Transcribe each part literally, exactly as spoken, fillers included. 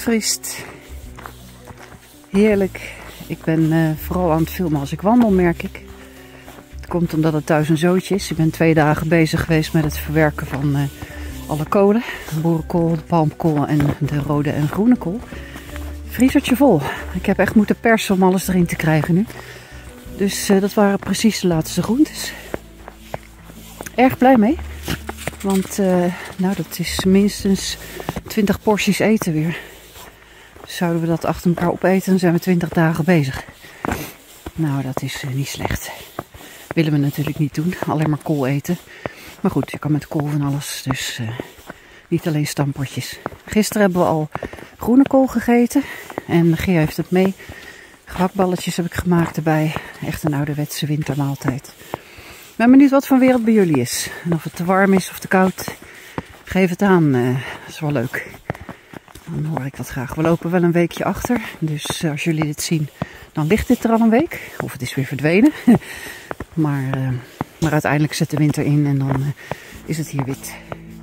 vriest. Heerlijk. Ik ben uh, vooral aan het filmen als ik wandel, merk ik. Het komt omdat het thuis een zootje is. Ik ben twee dagen bezig geweest met het verwerken van uh, alle kolen. De boerenkool, de palmkool en de rode en groene kool. Vriezertje vol. Ik heb echt moeten persen om alles erin te krijgen nu. Dus uh, dat waren precies de laatste groentes. Erg blij mee. Want uh, nou, dat is minstens twintig porties eten weer. Dus zouden we dat achter elkaar opeten, dan zijn we twintig dagen bezig. Nou, dat is uh, niet slecht. Willen we natuurlijk niet doen. Alleen maar kool eten. Maar goed, je kan met kool van alles. Dus uh, niet alleen stampotjes. Gisteren hebben we al groene kool gegeten. En Gia heeft het mee. Gehaktballetjes heb ik gemaakt erbij. Echt een ouderwetse wintermaaltijd. Ik ben benieuwd wat voor weer het bij jullie is. En of het te warm is of te koud. Geef het aan. Uh, dat is wel leuk. Dan hoor ik dat graag. We lopen wel een weekje achter. Dus uh, als jullie dit zien, dan ligt dit er al een week. Of het is weer verdwenen. maar, uh, maar uiteindelijk zet de winter in en dan uh, is het hier wit.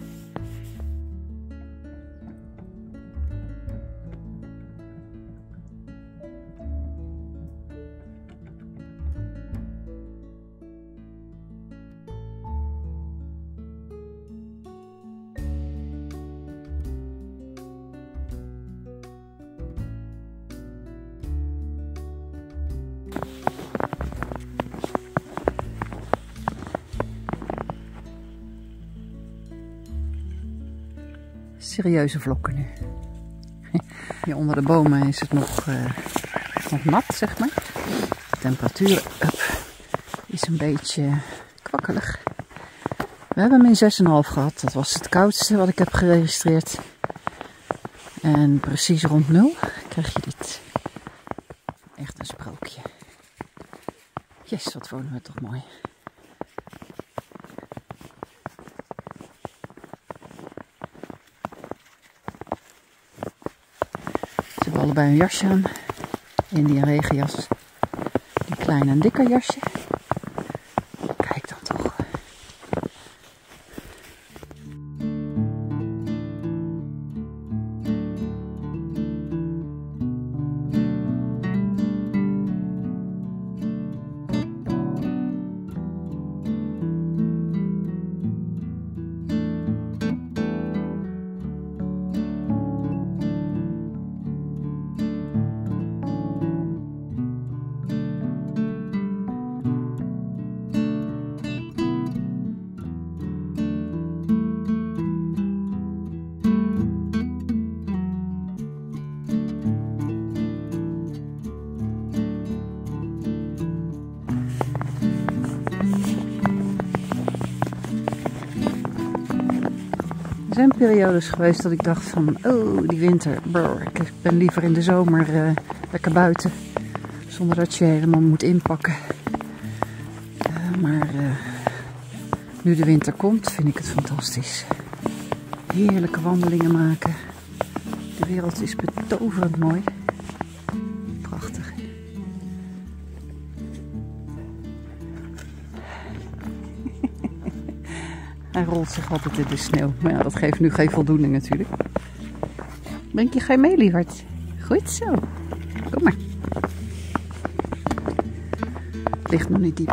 Serieuze vlokken nu. Hier onder de bomen is het nog, uh, nog nat, zeg maar. De temperatuur up, is een beetje kwakkelig. We hebben min zes komma vijf gehad. Dat was het koudste wat ik heb geregistreerd. En precies rond nul krijg je dit. Echt een sprookje. Yes, wat wonen we toch mooi. Ze hebben allebei een jasje aan. Indy een regenjas. Een klein en dikker jasje. Kijk dan toch. Er zijn periodes geweest dat ik dacht van, oh die winter, brr, ik ben liever in de zomer uh, lekker buiten. Zonder dat je helemaal moet inpakken. Uh, maar uh, nu de winter komt, vind ik het fantastisch. Heerlijke wandelingen maken. De wereld is betoverend mooi. Prachtig. Hij rolt zich altijd in de sneeuw. Maar ja, dat geeft nu geen voldoening natuurlijk. Denk je, ga je mee, lieverd? Goed zo. Kom maar. Het ligt nog niet diep.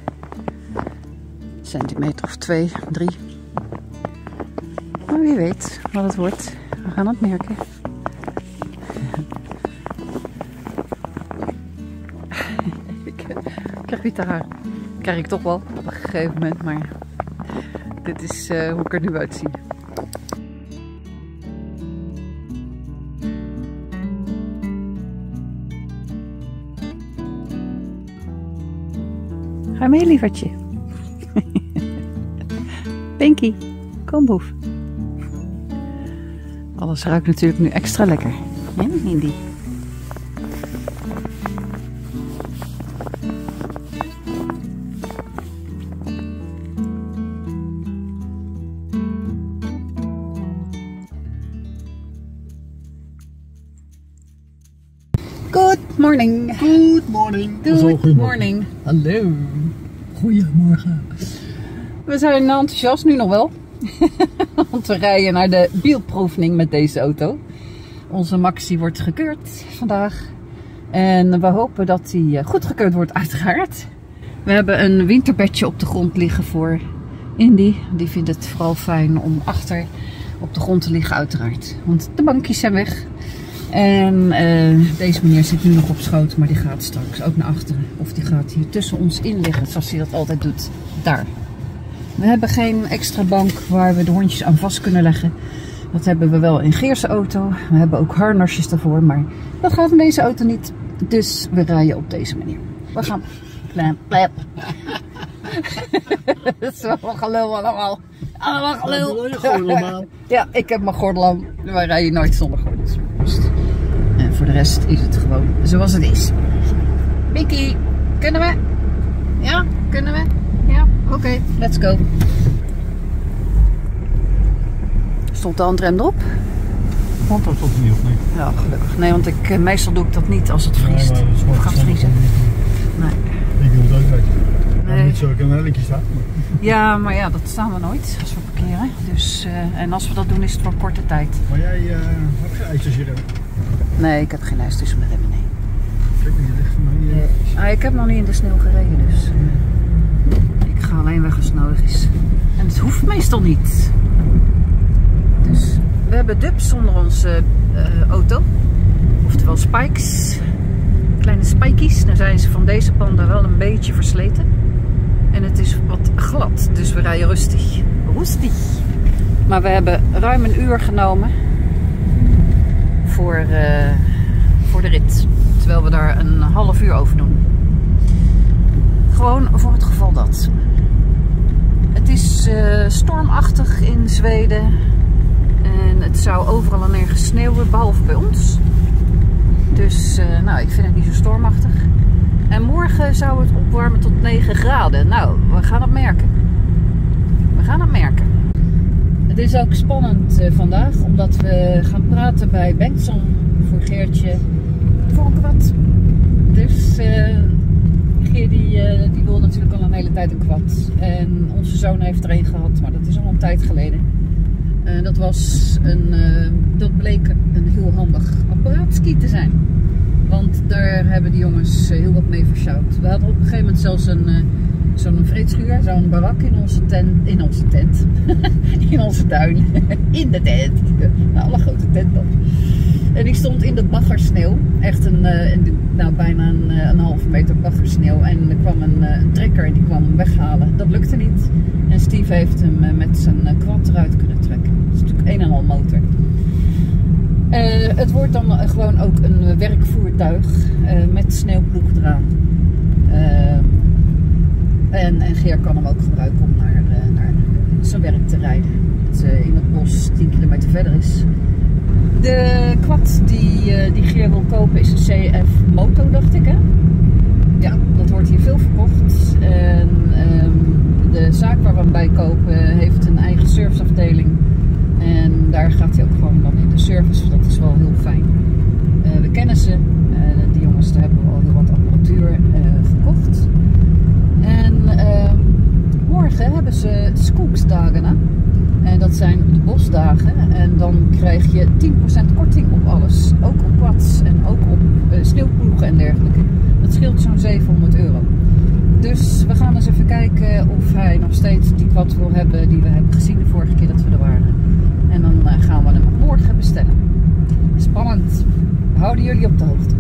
Een centimeter of twee, drie. Maar wie weet wat het wordt. We gaan het merken. Ik krijg niet te haar. Krijg ik toch wel op een gegeven moment, maar... Dit is uh, hoe ik er nu uitzie. Ga mee, lievertje. Pinky, kom boef. Alles ruikt natuurlijk nu extra lekker. Ja, Indy? Good morning. Good morning. Good morning. Hallo. Goedemorgen. We zijn enthousiast nu nog wel. Want we rijden naar de bielproefing met deze auto. Onze Maxi wordt gekeurd vandaag. En we hopen dat hij goed gekeurd wordt, uiteraard. We hebben een winterbedje op de grond liggen voor Indy. Die vindt het vooral fijn om achter op de grond te liggen, uiteraard. Want de bankjes zijn weg. En uh, deze meneer zit nu nog op schoot, maar die gaat straks ook naar achteren. Of die gaat hier tussen ons in liggen, zoals hij dat altijd doet. Daar. We hebben geen extra bank waar we de hondjes aan vast kunnen leggen. Dat hebben we wel in Geer's auto. We hebben ook harnasjes daarvoor, maar dat gaat in deze auto niet. Dus we rijden op deze manier. We gaan... Plap, plap. Dat is wel gelul allemaal. Allemaal gelul. Ja, ik heb mijn gordel aan. Wij rijden nooit zonder gordels. En voor de rest is het gewoon zoals het is. Mickey, kunnen we? Ja, kunnen we? Ja, oké, okay, let's go. Stond de handrem erop? Want dat stond er niet op, nee. Ja, gelukkig. Nee, want ik, meestal doe ik dat niet als het vriest. Nee, of gaat vriezen. Nee. Ik doe het ook uit. Nee. Niet zo dat ik een hellinkje sta. Ja, maar ja, dat staan we nooit als we parkeren. Dus, uh, en als we dat doen is het voor korte tijd. Maar jij uh, hebt geen ijs tussen je remmen? Nee, ik heb geen ijs tussen mijn remmen, nee. Kijk, je ligt van mij. Uh... Ah, ik heb nog niet in de sneeuw gereden, dus uh, ik ga alleen weg als het nodig is. En het hoeft meestal niet. Dus we hebben dubs onder onze uh, auto. Oftewel spikes. Kleine spikies. Dan zijn ze van deze panda wel een beetje versleten. En het is wat glad, dus we rijden rustig. Rustig. Maar we hebben ruim een uur genomen voor, uh, voor de rit. Terwijl we daar een half uur over doen. Gewoon voor het geval dat. Het is uh, stormachtig in Zweden. En het zou overal en nergens sneeuwen, behalve bij ons. Dus uh, nou, ik vind het niet zo stormachtig. En morgen zou het opwarmen tot negen graden. Nou, we gaan het merken. We gaan het merken. Het is ook spannend uh, vandaag, omdat we gaan praten bij Bengtson voor Geertje voor een kwad. Dus uh, Geer die, uh, die wil natuurlijk al een hele tijd een kwad. En onze zoon heeft er een gehad, maar dat is al een tijd geleden. Uh, dat was een, uh, dat bleek een heel handig apparaatski te zijn. Want daar hebben die jongens heel wat mee versjouwd. We hadden op een gegeven moment zelfs een, uh, zo'n vreedschuur, zo'n barak in onze tent. In onze tent. In onze tuin. In de tent. Nou, alle grote tent dan. En die stond in de baggersneeuw. Echt een, uh, een, nou, bijna een, een halve meter baggersneeuw. En er kwam een, een trekker en die kwam hem weghalen. Dat lukte niet. En Steve heeft hem uh, met zijn uh, kwad eruit kunnen trekken. Dat is natuurlijk een en al motor. Uh, het wordt dan uh, gewoon ook een uh, werkvoertuig uh, met sneeuwploeg eraan. Uh, en, en Geer kan hem ook gebruiken om naar, uh, naar zijn werk te rijden. Het uh, in het bos tien kilometer verder is. De quad die, uh, die Geer wil kopen is een C F Moto, dacht ik, hè? Ja, dat wordt hier veel verkocht. En um, de zaak waar we hem bij kopen heeft een eigen serviceafdeling. En daar gaat hij ook gewoon dan in de service, dat is wel heel fijn. Uh, we kennen ze, uh, die jongens, daar hebben we al heel wat apparatuur uh, gekocht. En uh, morgen hebben ze Skogsdagen. En dat zijn de bosdagen. En dan krijg je tien procent korting op alles. Ook op quads en ook op uh, sneeuwploegen en dergelijke. Dat scheelt zo'n zevenhonderd euro. Dus we gaan eens even kijken of hij nog steeds die quad wil hebben die we hebben gezien de vorige keer dat we er waren. En dan uh, gaan we hem morgen bestellen. Spannend. We houden jullie op de hoogte.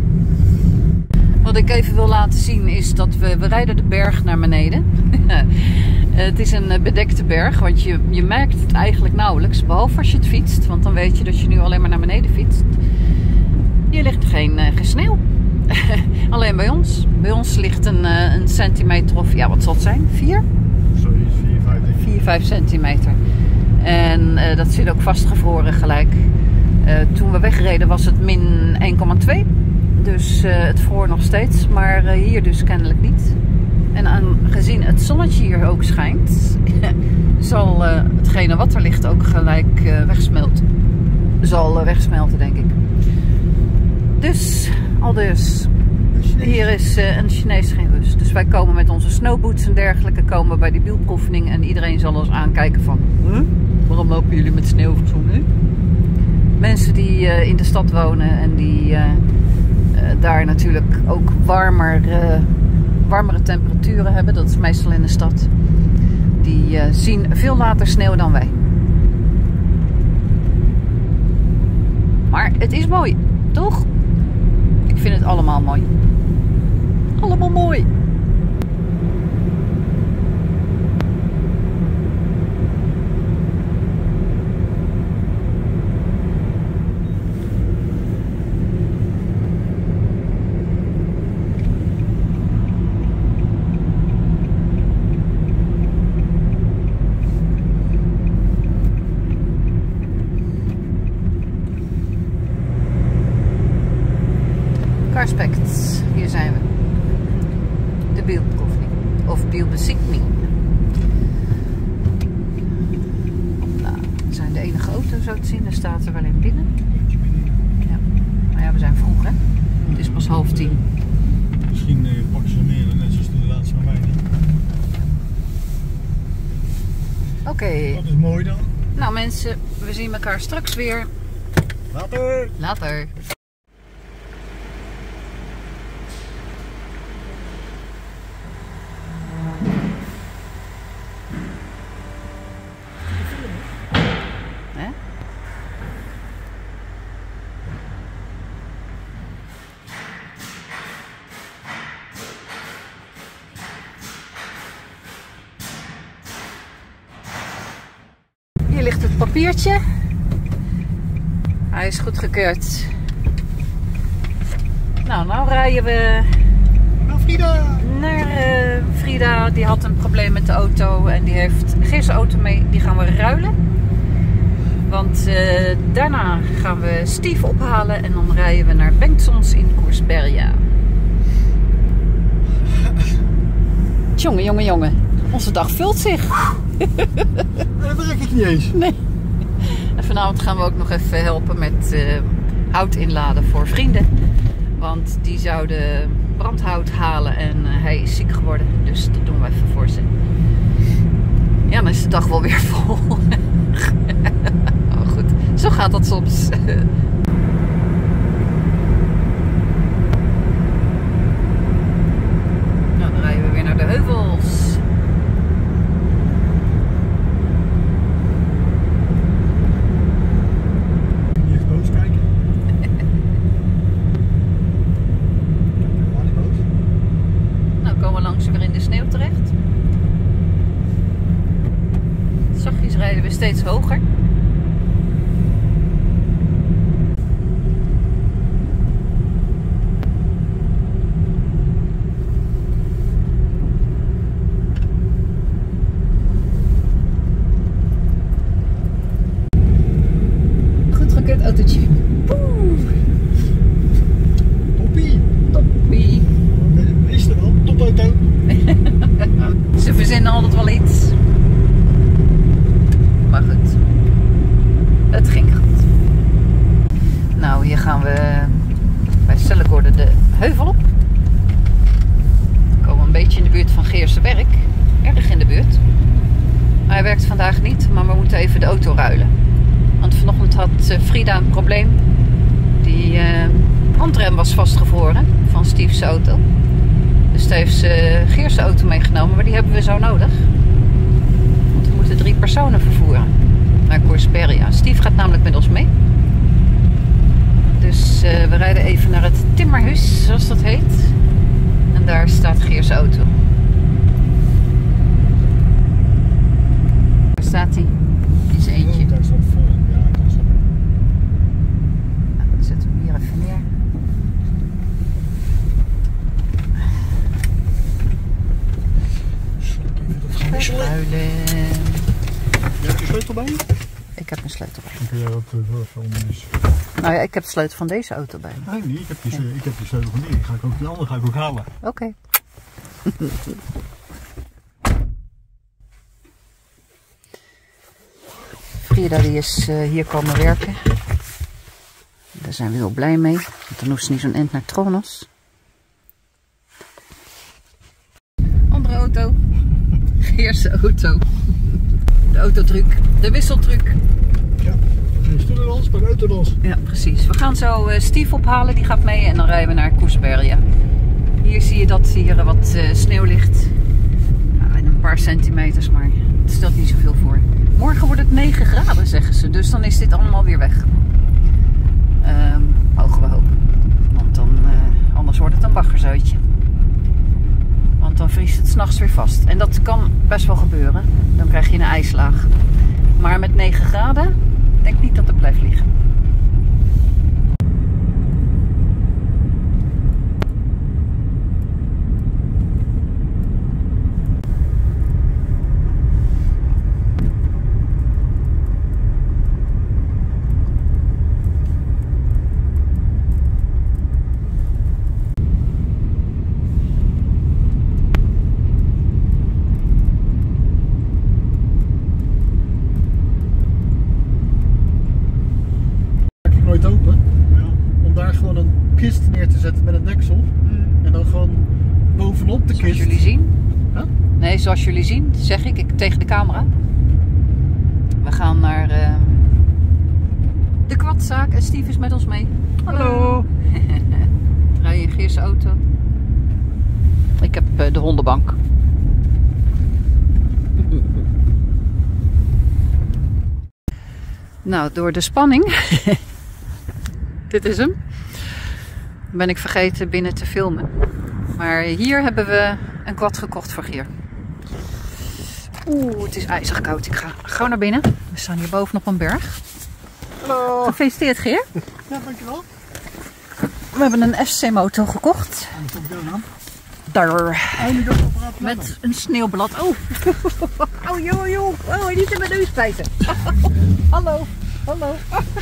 Wat ik even wil laten zien is dat we, we rijden de berg naar beneden. Het is een bedekte berg, want je, je merkt het eigenlijk nauwelijks. Behalve als je het fietst, want dan weet je dat je nu alleen maar naar beneden fietst. Hier ligt geen, uh, geen sneeuw. Alleen bij ons. Bij ons ligt een, uh, een centimeter of, ja wat zal het zijn? Vier? Sorry, vier, vijf. Vier, vijf centimeter. En uh, dat zit ook vastgevroren gelijk. Uh, toen we wegreden was het min één komma twee. Dus uh, het vroor nog steeds. Maar uh, hier dus kennelijk niet. En aangezien het zonnetje hier ook schijnt, zal uh, hetgene wat er ligt ook gelijk uh, wegsmelten. Zal uh, wegsmelten, denk ik. Dus, al dus. Hier is uh, een Chinees geen rust. Dus wij komen met onze snowboots en dergelijke komen bij die wielproefening. En iedereen zal ons aankijken van, huh? Waarom lopen jullie met sneeuwverzoenen? mensen die uh, in de stad wonen en die uh, uh, daar natuurlijk ook warmer, uh, warmere temperaturen hebben. Dat is meestal in de stad. Die uh, zien veel later sneeuw dan wij. Maar het is mooi, toch? Ik vind het allemaal mooi. Allemaal mooi. Carspect, hier zijn we. De beeldproefing of beeldbezichtiging. Nou, we zijn de enige auto zo te zien, daar staat er wel in binnen. Ja, maar ja, we zijn vroeg, hè? Het is pas half tien. Misschien uh, pakken ze meer, net zoals de laatste van mij. Oké. Okay. Dat is mooi dan. Nou mensen, we zien elkaar straks weer. Later. Later. Hier ligt het papiertje. Hij is goedgekeurd. Nou, nou rijden we naar Frida. Naar uh, Frida. Die had een probleem met de auto en die heeft geen zijn auto mee. Die gaan we ruilen. Want uh, daarna gaan we Steve ophalen en dan rijden we naar Bengtssons in Koersberga. Jongen, jongen, jongen. Onze dag vult zich. Dat merk ik niet eens. Nee. En vanavond gaan we ook nog even helpen met uh, hout inladen voor vrienden. Want die zouden brandhout halen en uh, hij is ziek geworden. Dus dat doen we even voor ze. Ja, dan is de dag wel weer vol. Oh, goed. Zo gaat dat soms. Nou, dan rijden we weer naar de heuvels. Zachtjes rijden we steeds hoger. Goed gekeurd autootje. Toppie. Toppie. Is er wel, topauto. Ze verzinnen altijd wel iets. Maar goed, het ging goed. Nou, hier gaan we bij Stellegorde de heuvel op. We komen een beetje in de buurt van Geerse Werk. Erg in de buurt. Maar hij werkt vandaag niet, maar we moeten even de auto ruilen. Want vanochtend had Frida een probleem. Die uh, handrem was vastgevroren van Steve's auto. Dus daar heeft ze Geerse auto meegenomen, maar die hebben we zo nodig. We moeten drie personen vervoeren naar Koersberga. Steve gaat namelijk met ons mee. Dus uh, we rijden even naar het timmerhuis, zoals dat heet. En daar staat Geer's auto. Daar staat hij. In zijn eentje. Oh, daar staat vol. Ja, dat is wel. Nou, dan zetten we hem hier even neer. Ruilen. Je hebt je sleutel bij je? Ik heb mijn sleutel bij. Dan kun je wat filmen. Dus. Nou ja, ik heb de sleutel van deze auto bij me. Nee, nee, ik heb die, ja. ik heb die sleutel van die. Ga ik ook, die andere ga ik ook halen. Oké. Okay. Frida die is uh, hier komen werken. Daar zijn we heel blij mee. Want dan hoeft ze niet zo'n end naar Tronos. Andere auto. Geerse auto. De autotruc. De wisseltruc. Ja, Stoelendans, bij de Autodans. Ja, precies. We gaan zo uh, Steve ophalen, die gaat mee en dan rijden we naar Koersbergen. Hier zie je dat hier wat uh, sneeuw ligt. Ja, en een paar centimeters, maar het stelt niet zoveel voor. Morgen wordt het negen graden, zeggen ze. Dus dan is dit allemaal weer weg. Um, mogen we hopen. Want dan, uh, anders wordt het een baggerzootje. Want dan vriest het 's nachts weer vast. En dat kan best wel gebeuren. Dan krijg je een ijslaag. Maar met negen graden, denk ik niet dat het blijft liggen. Kist neer te zetten met een deksel mm. en dan gewoon bovenop de kist. Zoals jullie zien? Huh? Nee, zoals jullie zien, zeg ik, ik tegen de camera. We gaan naar uh, de kwadzaak en Steve is met ons mee. Hallo! Rij je in Geer's auto. Ik heb uh, de hondenbank. Nou, door de spanning, dit is hem, ben ik vergeten binnen te filmen. Maar hier hebben we een quad gekocht voor Geer. Oeh, het is ijzig koud. Ik ga gauw naar binnen. We staan hier bovenop een berg. Hallo. Gefeliciteerd, Geer. Ja, dankjewel. We hebben een F C moto gekocht. En wat komt er aan? Daar. Met een sneeuwblad. Oh, oh joh, joh. Oh, niet in mijn neus bijten. Hallo, hallo.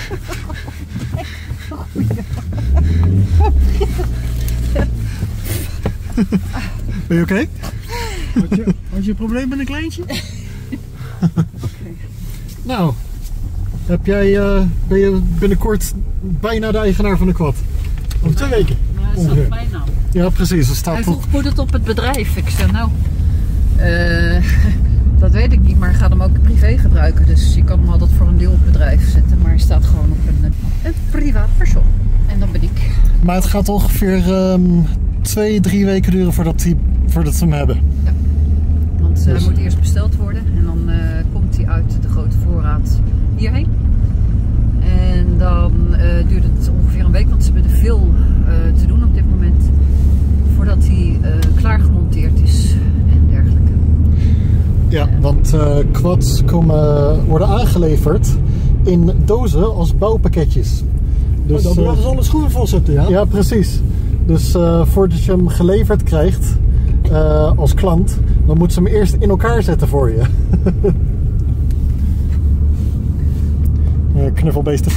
Ben je oké? Okay? Had, je, had je een probleem met een kleintje? Okay. Nou, heb jij, uh, ben je binnenkort bijna de eigenaar van de quad? Over twee weken? Ja, dat staat mijn naam. Ja, precies. Er staat Hij vroeg, moet het op het bedrijf? Ik zei, nou, uh, dat weet ik niet, maar ik ga hem ook privé gebruiken. Dus je kan hem altijd voor een deel op het bedrijf zetten. Maar hij staat gewoon op een, een privaat persoon. En dan ben ik. Maar het gaat ongeveer um, twee, drie weken duren voordat, die, voordat ze hem hebben. Ja, want uh, dus. hij moet eerst besteld worden. En dan uh, komt hij uit de grote voorraad hierheen. En dan uh, duurt het ongeveer een week, want ze hebben er veel uh, te doen op dit moment. Voordat hij uh, klaar gemonteerd is en dergelijke. Ja, want uh, quads komen, worden aangeleverd in dozen als bouwpakketjes. Dus, oh, dat is uh, alle schoenen vol zitten, ja? Ja, precies. Dus uh, voordat je hem geleverd krijgt uh, als klant, dan moeten ze hem eerst in elkaar zetten voor je. uh, knuffelbeesten.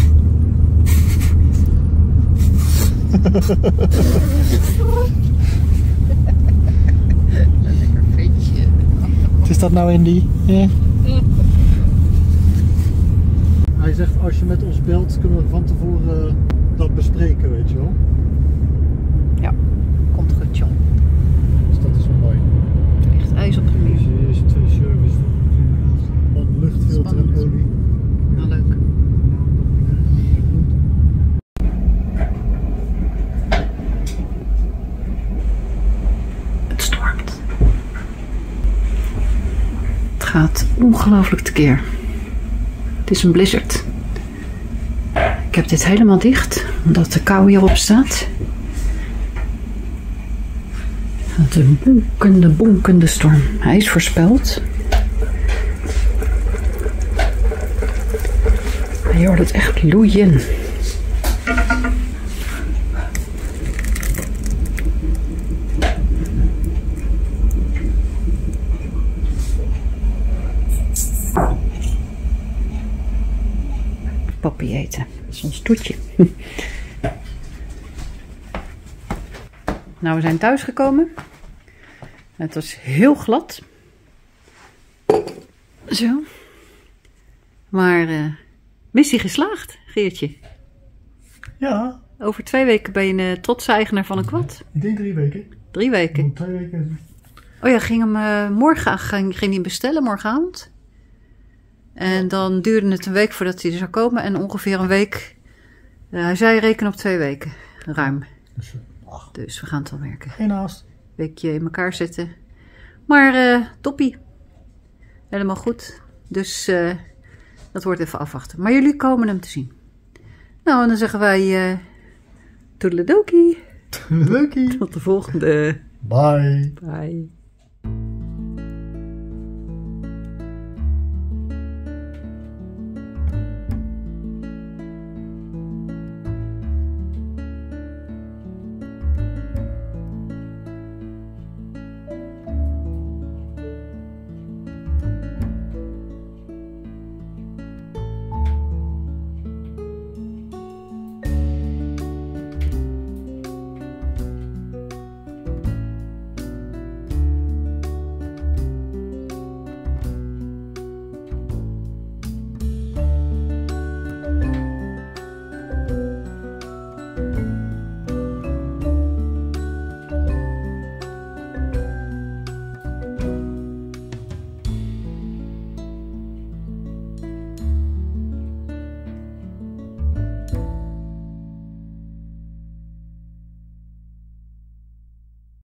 Lekker vetje. Wat is dat nou in die? Ja. Hij zegt, als je met ons belt, kunnen we van tevoren uh, dat bespreken, weet je wel. Ja, komt goed, John. Dus dat is wel mooi. Echt ijs op de muur. Hier is twee service. Een luchtfilter en olie. Nou, leuk. Het stormt. Het gaat ongelooflijk tekeer. Het is een blizzard. Ik heb dit helemaal dicht, omdat de kou hierop staat. Het is een bonkende, bonkende storm. Hij is voorspeld. Je hoort het echt loeien. Papi eten. Dat is ons toetje. Nou, we zijn thuis gekomen. Het was heel glad. Zo. Maar uh, missie geslaagd, Geertje. Ja. Over twee weken ben je een trotse eigenaar van een quad. Ik denk drie weken. Drie weken? Twee weken. Oh ja, ging hem uh, morgen ging, ging hij bestellen, morgenavond? En dan duurde het een week voordat hij er zou komen. En ongeveer een week, uh, hij zei reken op twee weken, ruim. Dus, ach. Dus we gaan het wel merken. Geen haast. Weekje in elkaar zetten. Maar uh, toppie. Helemaal goed. Dus uh, dat wordt even afwachten. Maar jullie komen hem te zien. Nou, en dan zeggen wij uh, toedeledokie. Toedeledokie. Tot de volgende. Bye. Bye.